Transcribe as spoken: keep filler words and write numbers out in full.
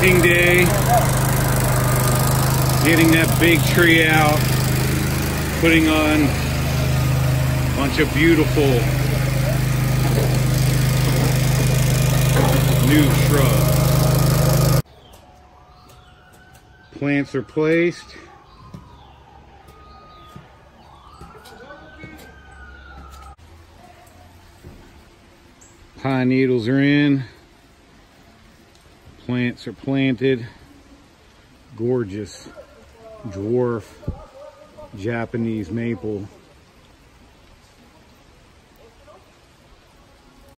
planting day. Getting that big tree out. Putting on a bunch of beautiful new shrubs. Plants are placed. Pine needles are in. Plants are planted. Gorgeous dwarf Japanese maple.